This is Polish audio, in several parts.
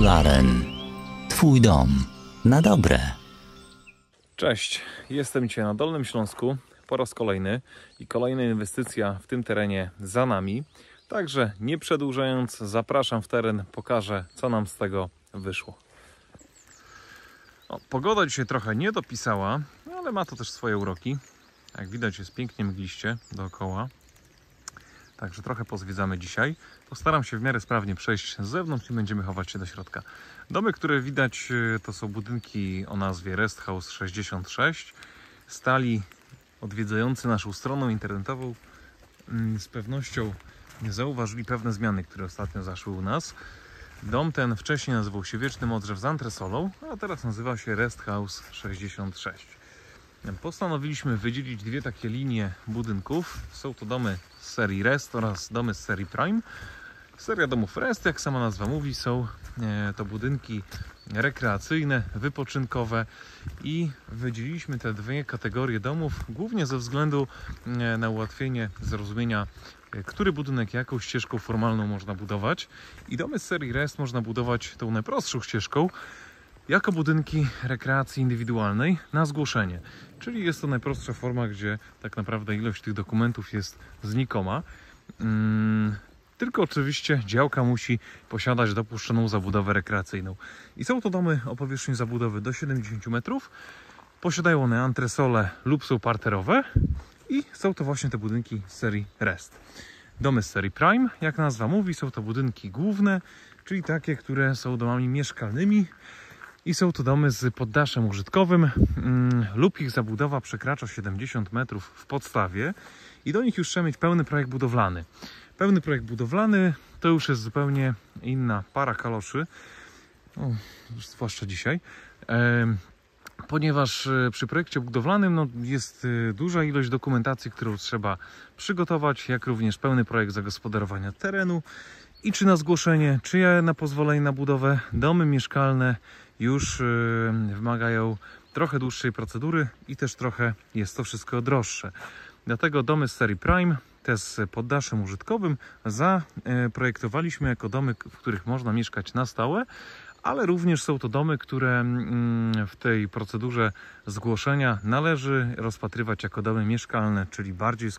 Polaren. Twój dom na dobre. Cześć, jestem dzisiaj na Dolnym Śląsku po raz kolejny i kolejna inwestycja w tym terenie za nami. Także nie przedłużając, zapraszam w teren, pokażę, co nam z tego wyszło. Pogoda dzisiaj trochę nie dopisała, ale ma to też swoje uroki. Jak widać, jest pięknie mgliście dookoła. Także trochę pozwiedzamy dzisiaj. Postaram się w miarę sprawnie przejść z zewnątrz i będziemy chować się do środka. Domy, które widać, to są budynki o nazwie Rest House 66. Stali odwiedzający naszą stronę internetową z pewnością zauważyli pewne zmiany, które ostatnio zaszły u nas. Dom ten wcześniej nazywał się Wieczny Modrzew z antresolą, a teraz nazywa się Rest House 66. Postanowiliśmy wydzielić dwie takie linie budynków. Są to domy z serii Rest oraz domy z serii Prime. Seria domów Rest, jak sama nazwa mówi, są to budynki rekreacyjne, wypoczynkowe i wydzieliliśmy te dwie kategorie domów głównie ze względu na ułatwienie zrozumienia, który budynek jaką ścieżką formalną można budować. I domy z serii Rest można budować tą najprostszą ścieżką jako budynki rekreacji indywidualnej na zgłoszenie. Czyli jest to najprostsza forma, gdzie tak naprawdę ilość tych dokumentów jest znikoma. Tylko oczywiście działka musi posiadać dopuszczoną zabudowę rekreacyjną. I są to domy o powierzchni zabudowy do 70 metrów. Posiadają one antresole lub są parterowe. I są to właśnie te budynki z serii Rest. Domy z serii Prime, jak nazwa mówi, są to budynki główne, czyli takie, które są domami mieszkalnymi. I są to domy z poddaszem użytkowym lub ich zabudowa przekracza 70 metrów w podstawie i do nich już trzeba mieć pełny projekt budowlany. Pełny projekt budowlany to już jest zupełnie inna para kaloszy, zwłaszcza dzisiaj, ponieważ przy projekcie budowlanym jest duża ilość dokumentacji, którą trzeba przygotować, jak również pełny projekt zagospodarowania terenu i czy na zgłoszenie, czy na pozwolenie na budowę. Domy mieszkalne już wymagają trochę dłuższej procedury i też trochę jest to wszystko droższe. Dlatego domy z serii Prime, te z poddaszem użytkowym, zaprojektowaliśmy jako domy, w których można mieszkać na stałe, ale również są to domy, które w tej procedurze zgłoszenia należy rozpatrywać jako domy mieszkalne, czyli w bardziej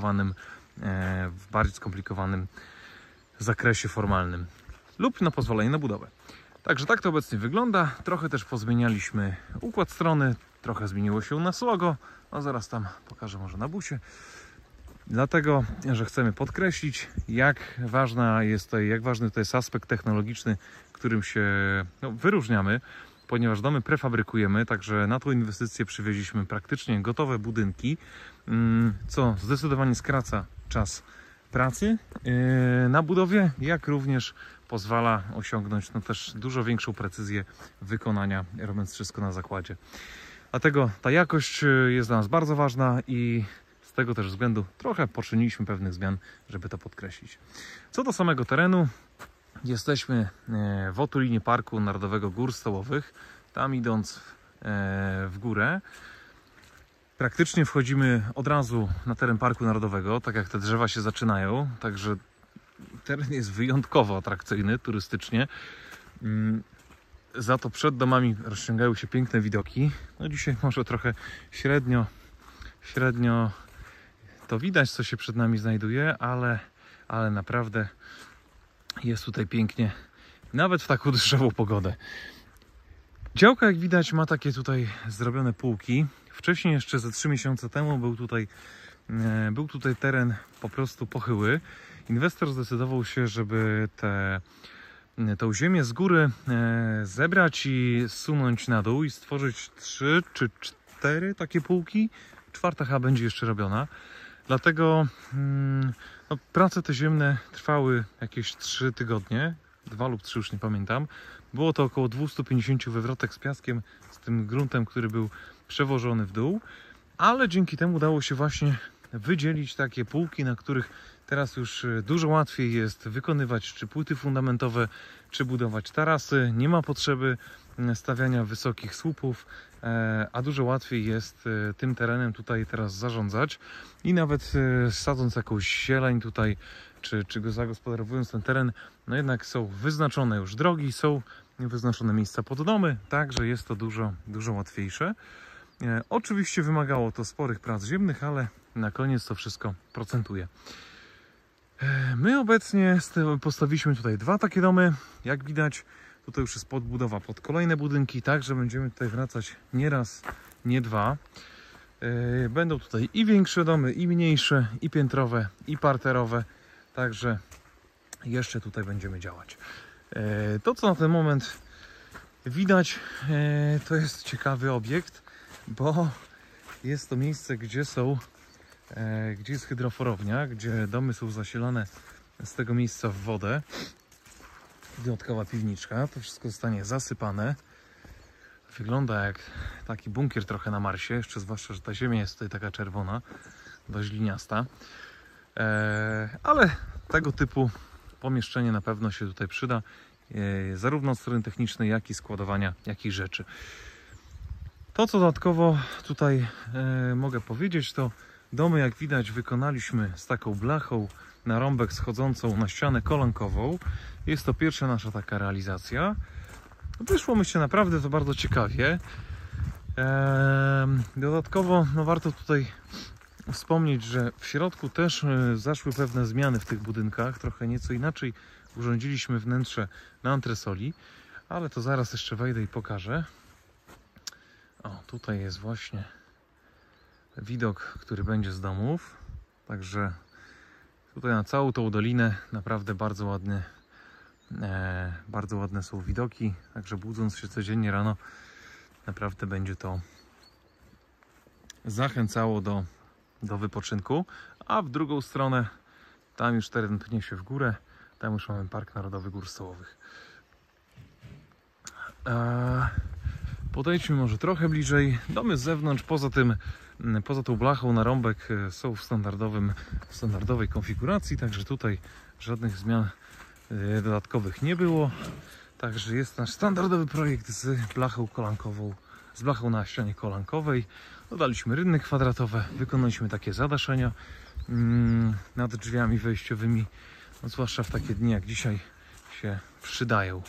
skomplikowanym zakresie formalnym lub na pozwolenie na budowę. Także tak to obecnie wygląda. Trochę też pozmienialiśmy układ strony, trochę zmieniło się u nas logo. Zaraz tam pokażę może na busie. Dlatego, że chcemy podkreślić, jak ważny to jest aspekt technologiczny, którym się wyróżniamy, ponieważ domy prefabrykujemy, także na tą inwestycję przywieźliśmy praktycznie gotowe budynki, co zdecydowanie skraca czas pracy na budowie, jak również pozwala osiągnąć też dużo większą precyzję wykonania, robiąc wszystko na zakładzie. Dlatego ta jakość jest dla nas bardzo ważna i z tego też względu trochę poczyniliśmy pewnych zmian, żeby to podkreślić. Co do samego terenu, jesteśmy w otulinie Parku Narodowego Gór Stołowych. Tam idąc w górę, praktycznie wchodzimy od razu na teren Parku Narodowego, tak jak te drzewa się zaczynają, także teren jest wyjątkowo atrakcyjny turystycznie. Za to przed domami rozciągają się piękne widoki. Dzisiaj może trochę średnio to widać, co się przed nami znajduje, ale naprawdę jest tutaj pięknie, nawet w taką deszczową pogodę. Działka, jak widać, ma takie tutaj zrobione półki. Wcześniej, jeszcze ze 3 miesiące temu, był tutaj teren po prostu pochyły. Inwestor zdecydował się, żeby tą ziemię z góry zebrać i zsunąć na dół i stworzyć 3 czy 4 takie półki. 4. chyba będzie jeszcze robiona. Dlatego prace te ziemne trwały jakieś 3 tygodnie, 2 lub 3, już nie pamiętam. Było to około 250 wywrotek z piaskiem, z tym gruntem, który był przewożony w dół, ale dzięki temu udało się właśnie wydzielić takie półki, na których teraz już dużo łatwiej jest wykonywać czy płyty fundamentowe, czy budować tarasy. Nie ma potrzeby stawiania wysokich słupów, a dużo łatwiej jest tym terenem tutaj teraz zarządzać i nawet sadząc jakąś zieleń tutaj czy go zagospodarowując ten teren, no jednak są wyznaczone już drogi, są wyznaczone miejsca pod domy, także jest to dużo łatwiejsze. Oczywiście wymagało to sporych prac ziemnych, ale na koniec to wszystko procentuje. My obecnie postawiliśmy tutaj 2 takie domy. Jak widać, tutaj już jest podbudowa pod kolejne budynki, także będziemy tutaj wracać nie raz, nie 2. Będą tutaj i większe domy, i mniejsze, i piętrowe, i parterowe, także jeszcze tutaj będziemy działać. To, co na ten moment widać, to jest ciekawy obiekt, bo jest to miejsce, gdzie jest hydroforownia, gdzie domy są zasilane z tego miejsca w wodę. Dodatkowa piwniczka, to wszystko zostanie zasypane. Wygląda jak taki bunkier trochę na Marsie, jeszcze zwłaszcza, że ta ziemia jest tutaj taka czerwona, dość liniasta. Ale tego typu pomieszczenie na pewno się tutaj przyda, zarówno od strony technicznej, jak i składowania jakichś rzeczy. To, co dodatkowo tutaj mogę powiedzieć, to domy, jak widać, wykonaliśmy z taką blachą na rąbek schodzącą na ścianę kolankową. Jest to pierwsza nasza taka realizacja. Wyszło, myślę, naprawdę to bardzo ciekawie. Dodatkowo warto tutaj wspomnieć, że w środku też zaszły pewne zmiany w tych budynkach. Trochę nieco inaczej urządziliśmy wnętrze na antresoli, ale to zaraz jeszcze wejdę i pokażę. O, tutaj jest właśnie widok, który będzie z domów. Także tutaj na całą tą dolinę naprawdę bardzo ładne są widoki. Także budząc się codziennie rano, naprawdę będzie to zachęcało do wypoczynku. A w drugą stronę, tam już teren pnie się w górę. Tam już mamy Park Narodowy Gór Stołowych. Podejdźmy może trochę bliżej. Domy z zewnątrz, poza tą blachą na rąbek, są w standardowej konfiguracji, także tutaj żadnych zmian dodatkowych nie było. Także jest nasz standardowy projekt z blachą kolankową, z blachą na ścianie kolankowej. Dodaliśmy rynny kwadratowe, wykonaliśmy takie zadaszenia nad drzwiami wejściowymi, no zwłaszcza w takie dni jak dzisiaj się przydają.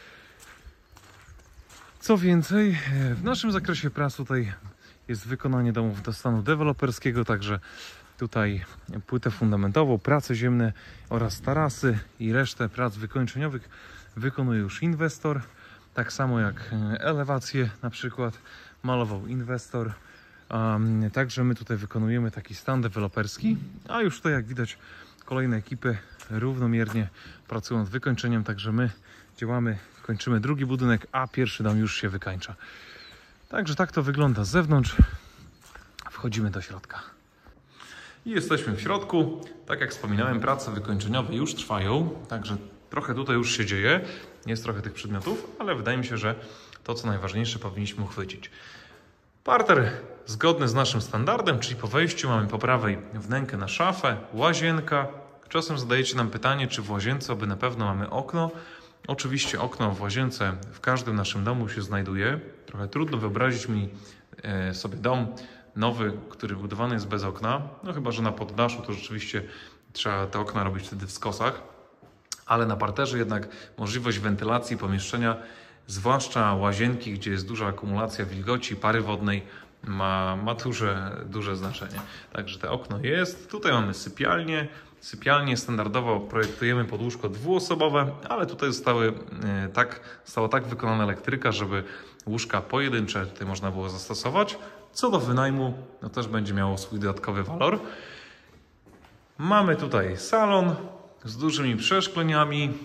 Co więcej, w naszym zakresie prac tutaj jest wykonanie domów do stanu deweloperskiego, także tutaj płytę fundamentową, prace ziemne oraz tarasy i resztę prac wykończeniowych wykonuje już inwestor. Tak samo jak elewację na przykład malował inwestor. Także my tutaj wykonujemy taki stan deweloperski, a już tutaj jak widać kolejne ekipy równomiernie pracują nad wykończeniem, także my działamy, kończymy drugi budynek, a pierwszy dom już się wykańcza. Także tak to wygląda z zewnątrz. Wchodzimy do środka. I jesteśmy w środku. Tak jak wspominałem, prace wykończeniowe już trwają, także trochę tutaj już się dzieje. Jest trochę tych przedmiotów, ale wydaje mi się, że to, co najważniejsze, powinniśmy uchwycić. Parter zgodny z naszym standardem, czyli po wejściu mamy po prawej wnękę na szafę, łazienka. Czasem zadajecie nam pytanie, czy w łazience oby na pewno mamy okno. Oczywiście okno w łazience w każdym naszym domu się znajduje. Trochę trudno wyobrazić mi sobie dom nowy, który budowany jest bez okna. No chyba że na poddaszu to rzeczywiście trzeba te okna robić wtedy w skosach. Ale na parterze jednak możliwość wentylacji pomieszczenia, zwłaszcza łazienki, gdzie jest duża akumulacja wilgoci, pary wodnej, ma duże znaczenie. Także to okno jest. Tutaj mamy sypialnię. Sypialnie standardowo projektujemy pod łóżko dwuosobowe, ale tutaj została tak wykonana elektryka, żeby łóżka pojedyncze tutaj można było zastosować. Co do wynajmu, no też będzie miało swój dodatkowy walor. Mamy tutaj salon z dużymi przeszkleniami.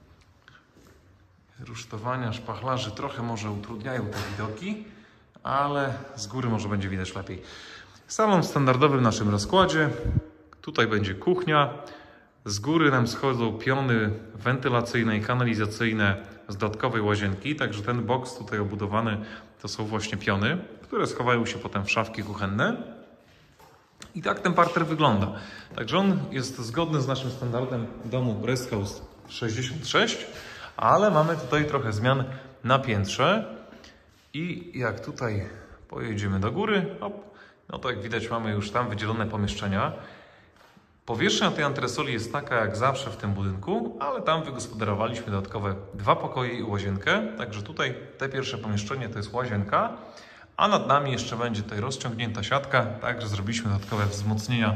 Rusztowania szpachlarzy trochę może utrudniają te widoki, ale z góry może będzie widać lepiej. Salon w standardowym naszym rozkładzie. Tutaj będzie kuchnia. Z góry nam schodzą piony wentylacyjne i kanalizacyjne z dodatkowej łazienki. Także ten boks tutaj obudowany to są właśnie piony, które schowają się potem w szafki kuchenne. I tak ten parter wygląda. Także on jest zgodny z naszym standardem domu Rest House 66, ale mamy tutaj trochę zmian na piętrze. I jak tutaj pojedziemy do góry, no to jak widać mamy już tam wydzielone pomieszczenia. Powierzchnia tej antresoli jest taka jak zawsze w tym budynku, ale tam wygospodarowaliśmy dodatkowe 2 pokoje i łazienkę. Także tutaj te pierwsze pomieszczenie to jest łazienka, a nad nami jeszcze będzie tutaj rozciągnięta siatka. Także zrobiliśmy dodatkowe wzmocnienia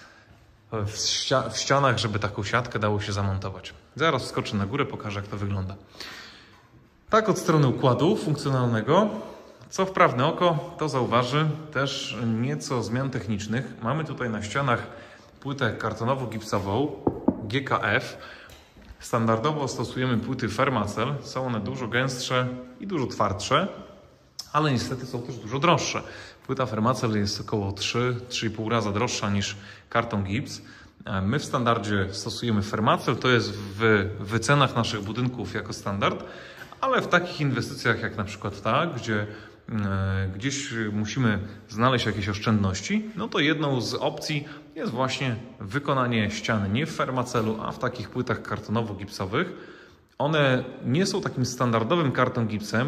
w ścianach, żeby taką siatkę dało się zamontować. Zaraz wskoczę na górę, pokażę jak to wygląda. Tak od strony układu funkcjonalnego. Co wprawne oko, to zauważy też nieco zmian technicznych. Mamy tutaj na ścianach płytę kartonowo-gipsową GKF. Standardowo stosujemy płyty Fermacell. Są one dużo gęstsze i dużo twardsze, ale niestety są też dużo droższe. Płyta Fermacell jest około 3-3,5 raza droższa niż karton gips. My w standardzie stosujemy Fermacell, to jest w wycenach naszych budynków jako standard, ale w takich inwestycjach jak na przykład ta, gdzie gdzieś musimy znaleźć jakieś oszczędności, no to jedną z opcji jest właśnie wykonanie ściany nie w Fermacellu, a w takich płytach kartonowo-gipsowych. One nie są takim standardowym karton gipsem.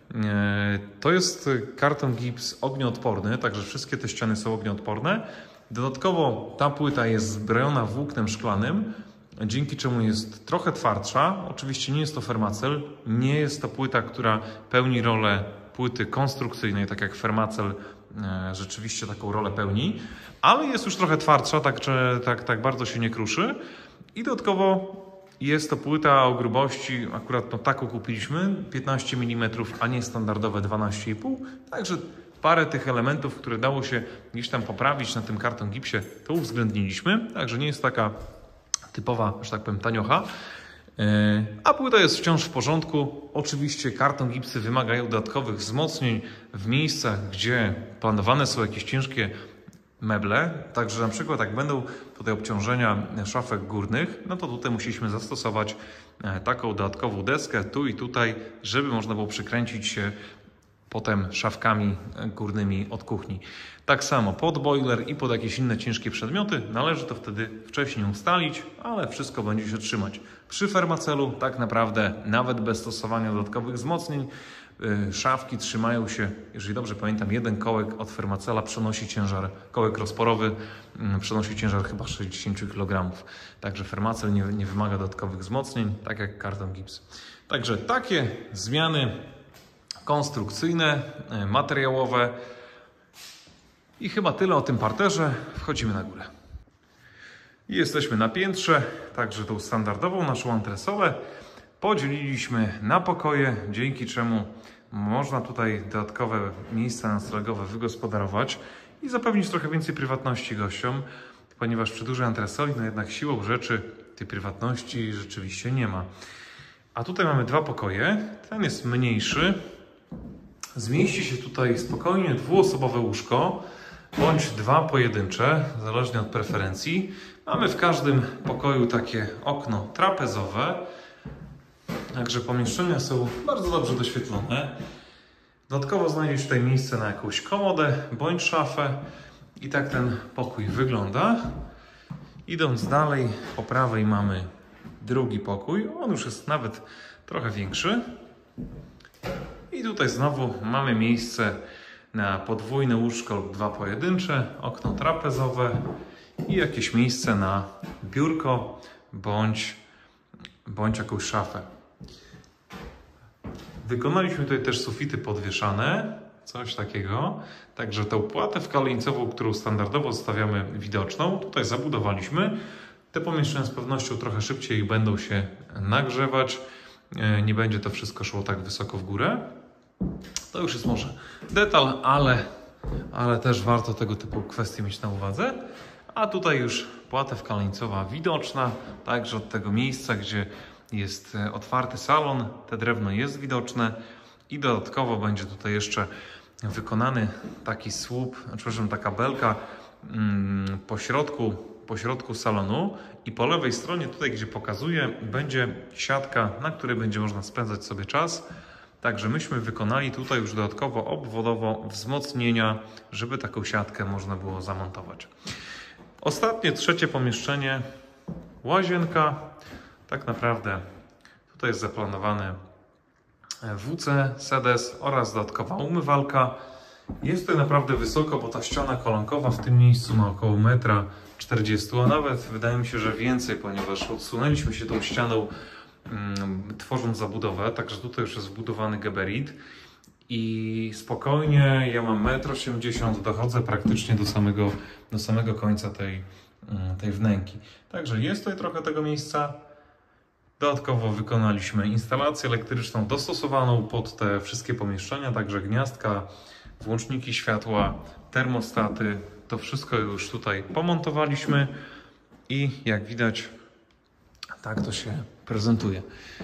To jest karton gips ognioodporny, także wszystkie te ściany są ognioodporne. Dodatkowo ta płyta jest zbrojona włóknem szklanym, dzięki czemu jest trochę twardsza. Oczywiście nie jest to Fermacell, nie jest to płyta, która pełni rolę płyty konstrukcyjnej, tak jak Fermacell rzeczywiście taką rolę pełni, ale jest już trochę twardsza, tak bardzo się nie kruszy. I dodatkowo jest to płyta o grubości, akurat no taką kupiliśmy, 15 mm, a nie standardowe 12,5. Także parę tych elementów, które dało się gdzieś tam poprawić na tym karton gipsie, to uwzględniliśmy. Także nie jest taka typowa, że tak powiem, taniocha. A płyta jest wciąż w porządku. Oczywiście karton gipsy wymagają dodatkowych wzmocnień w miejscach, gdzie planowane są jakieś ciężkie meble. Także na przykład jak będą tutaj obciążenia szafek górnych, no to tutaj musieliśmy zastosować taką dodatkową deskę tu i tutaj, żeby można było przykręcić się potem szafkami górnymi od kuchni. Tak samo pod boiler i pod jakieś inne ciężkie przedmioty. Należy to wtedy wcześniej ustalić, ale wszystko będzie się trzymać. Przy Fermacellu tak naprawdę nawet bez stosowania dodatkowych wzmocnień szafki trzymają się, jeżeli dobrze pamiętam, jeden kołek od Fermacella przenosi ciężar, kołek rozporowy przenosi ciężar chyba 60 kg. Także Fermacell nie wymaga dodatkowych wzmocnień, tak jak karton gips. Także takie zmiany konstrukcyjne, materiałowe i chyba tyle o tym parterze. Wchodzimy na górę. I jesteśmy na piętrze, także tą standardową naszą antresolę podzieliliśmy na pokoje, dzięki czemu można tutaj dodatkowe miejsca noclegowe wygospodarować i zapewnić trochę więcej prywatności gościom, ponieważ przy dużej antresoli, no jednak siłą rzeczy tej prywatności rzeczywiście nie ma. A tutaj mamy 2 pokoje, ten jest mniejszy. Zmieści się tutaj spokojnie dwuosobowe łóżko, bądź 2 pojedyncze, zależnie od preferencji. Mamy w każdym pokoju takie okno trapezowe, także pomieszczenia są bardzo dobrze doświetlone. Dodatkowo znajdzie się tutaj miejsce na jakąś komodę bądź szafę i tak ten pokój wygląda. Idąc dalej, po prawej mamy drugi pokój, on już jest nawet trochę większy. I tutaj znowu mamy miejsce na podwójne łóżko lub 2 pojedyncze, okno trapezowe i jakieś miejsce na biurko bądź jakąś szafę. Wykonaliśmy tutaj też sufity podwieszane, coś takiego. Także tę płatę wkaleńcową, którą standardowo zostawiamy widoczną, tutaj zabudowaliśmy. Te pomieszczenia z pewnością trochę szybciej będą się nagrzewać. Nie będzie to wszystko szło tak wysoko w górę. To już jest może detal, ale też warto tego typu kwestie mieć na uwadze. A tutaj już płata wkaleńcowa widoczna, także od tego miejsca, gdzie jest otwarty salon, te drewno jest widoczne i dodatkowo będzie tutaj jeszcze wykonany taki słup, przepraszam, taka belka po środku salonu i po lewej stronie, tutaj gdzie pokazuję, będzie siatka, na której będzie można spędzać sobie czas. Także myśmy wykonali tutaj już dodatkowo obwodowo wzmocnienia, żeby taką siatkę można było zamontować. Ostatnie, trzecie pomieszczenie, łazienka. Tak naprawdę tutaj jest zaplanowany WC, sedes oraz dodatkowa umywalka. Jest tutaj naprawdę wysoko, bo ta ściana kolankowa w tym miejscu ma około 1,40 m, a nawet wydaje mi się, że więcej, ponieważ odsunęliśmy się tą ścianą, tworząc zabudowę, także tutaj już jest wbudowany gabarit i spokojnie ja mam 1,80 m, dochodzę praktycznie do samego końca tej wnęki. Także jest tutaj trochę tego miejsca. Dodatkowo wykonaliśmy instalację elektryczną dostosowaną pod te wszystkie pomieszczenia, także gniazdka, włączniki światła, termostaty, to wszystko już tutaj pomontowaliśmy i jak widać tak to się prezentuje.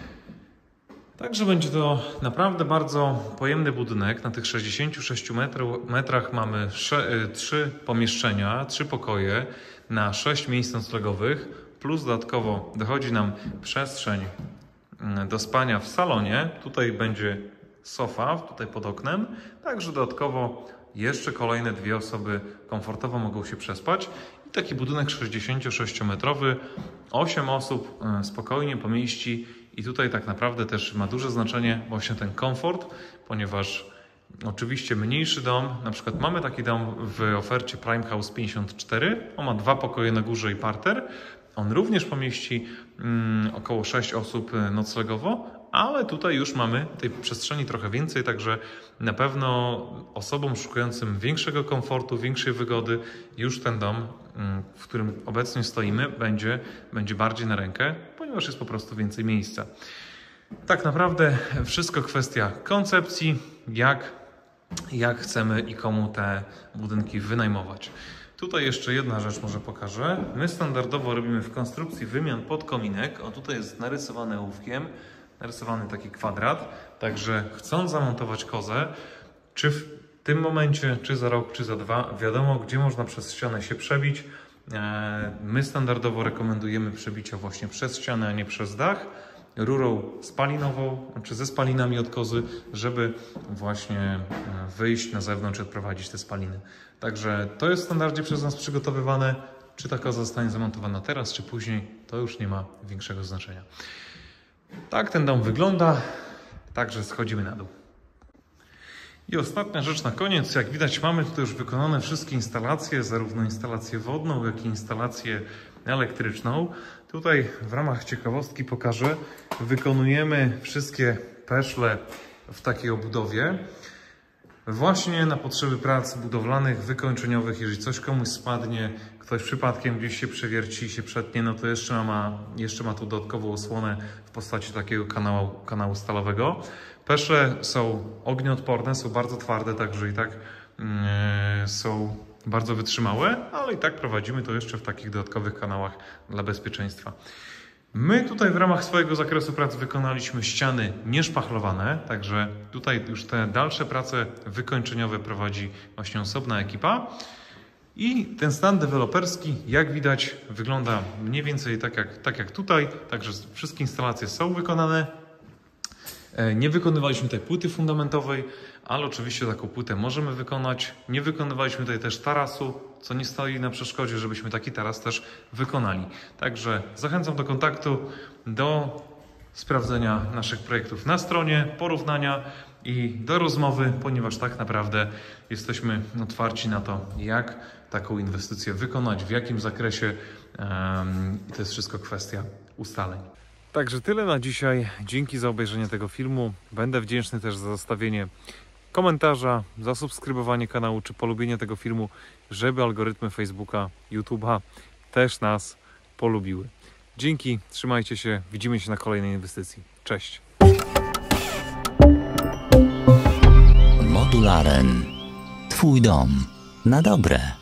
Także będzie to naprawdę bardzo pojemny budynek. Na tych 66 metrach mamy 3 pomieszczenia, 3 pokoje na 6 miejsc noclegowych, plus dodatkowo dochodzi nam przestrzeń do spania w salonie. Tutaj będzie sofa, tutaj pod oknem, także dodatkowo jeszcze kolejne 2 osoby komfortowo mogą się przespać. I taki budynek 66-metrowy, 8 osób spokojnie pomieści i tutaj tak naprawdę też ma duże znaczenie właśnie ten komfort, ponieważ oczywiście mniejszy dom, na przykład mamy taki dom w ofercie Prime House 54, on ma 2 pokoje na górze i parter, on również pomieści około 6 osób noclegowo, ale tutaj już mamy tej przestrzeni trochę więcej, także na pewno osobom szukającym większego komfortu, większej wygody już ten dom, w którym obecnie stoimy, będzie bardziej na rękę, ponieważ jest po prostu więcej miejsca. Tak naprawdę wszystko kwestia koncepcji, jak chcemy i komu te budynki wynajmować. Tutaj jeszcze jedna rzecz może pokażę. My standardowo robimy w konstrukcji wymian podkominek. O, tutaj jest narysowany ołówkiem, narysowany taki kwadrat. Także chcąc zamontować kozę, czy w tym momencie, czy za rok, czy za 2, wiadomo, gdzie można przez ścianę się przebić. My standardowo rekomendujemy przebicia właśnie przez ścianę, a nie przez dach. Rurą spalinową, czy ze spalinami od kozy, żeby właśnie wyjść na zewnątrz i odprowadzić te spaliny. Także to jest w standardzie przez nas przygotowywane. Czy ta koza zostanie zamontowana teraz, czy później, to już nie ma większego znaczenia. Tak ten dom wygląda, także schodzimy na dół. I ostatnia rzecz na koniec. Jak widać, mamy tutaj już wykonane wszystkie instalacje, zarówno instalację wodną, jak i instalację elektryczną. Tutaj w ramach ciekawostki pokażę, wykonujemy wszystkie peszle w takiej obudowie. Właśnie na potrzeby prac budowlanych, wykończeniowych, jeżeli coś komuś spadnie, ktoś przypadkiem gdzieś się przewierci, się przetnie, no to jeszcze ma tu dodatkową osłonę w postaci takiego kanału stalowego. Peszle są ognioodporne, są bardzo twarde, także i tak są bardzo wytrzymałe, ale i tak prowadzimy to jeszcze w takich dodatkowych kanałach dla bezpieczeństwa. My tutaj w ramach swojego zakresu prac wykonaliśmy ściany nieszpachlowane, także tutaj już te dalsze prace wykończeniowe prowadzi właśnie osobna ekipa. I ten stan deweloperski, jak widać, wygląda mniej więcej tak jak tutaj, także wszystkie instalacje są wykonane. Nie wykonywaliśmy tej płyty fundamentowej, ale oczywiście taką płytę możemy wykonać. Nie wykonywaliśmy tutaj też tarasu, co nie stoi na przeszkodzie, żebyśmy taki taras też wykonali. Także zachęcam do kontaktu, do sprawdzenia naszych projektów na stronie, porównania i do rozmowy, ponieważ tak naprawdę jesteśmy otwarci na to, jak taką inwestycję wykonać, w jakim zakresie i to jest wszystko kwestia ustaleń. Także tyle na dzisiaj. Dzięki za obejrzenie tego filmu. Będę wdzięczny też za zostawienie komentarza, zasubskrybowanie kanału czy polubienie tego filmu, żeby algorytmy Facebooka, YouTube'a też nas polubiły. Dzięki, trzymajcie się, widzimy się na kolejnej inwestycji. Cześć! Modularen. Twój dom na dobre.